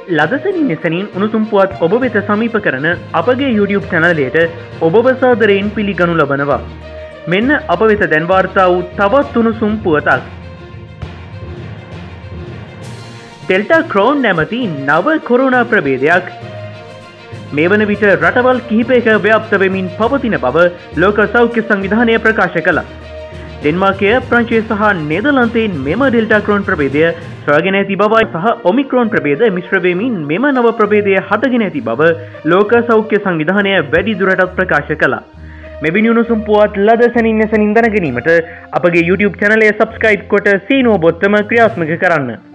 ලදසනින් එසනින් උණුසුම් පුවත් ඔබ වෙත සමීප කරන අපගේ YouTube චැනලයට ඔබව සාදරයෙන් පිළිගනු ලබනවා. මෙන්න අප වෙත දැන් වාර්තා වූ තවත් උණුසුම් පුවතක්. ඩෙල්ටා ක්‍රෝන් නැමැති නව කොරෝනා ප්‍රභේදයක් මේ වන විට රටවල් කිහිපයක ව්‍යාප්ත වෙමින් පවතින බව ලෝක සෞඛ්‍ය සංවිධානය ප්‍රකාශ කළා. ඩෙන්මාර්කය, ප්‍රංශය සහ නෙදර්ලන්තයෙන් මෙම ඩෙල්ටා ක්‍රෝන් ප්‍රභේදය සොයාගෙන ඇති බවයි සහ ඔමික්‍රෝන් ප්‍රභේද මිශ්‍ර වෙමින් මෙම නව ප්‍රභේදය හටගෙන ඇති බව ලෝක සෞඛ්‍ය සංවිධානය වැඩි දුරටත් ප්‍රකාශ කළා. මෙවැනි උණුසුම් පුවත් ලද සැනින් දැන ගැනීමට අපගේ YouTube චැනලය සබ්ස්ක්‍රයිබ් කොට සීනුව බොත්තම ක්‍රියාත්මක කරන්න.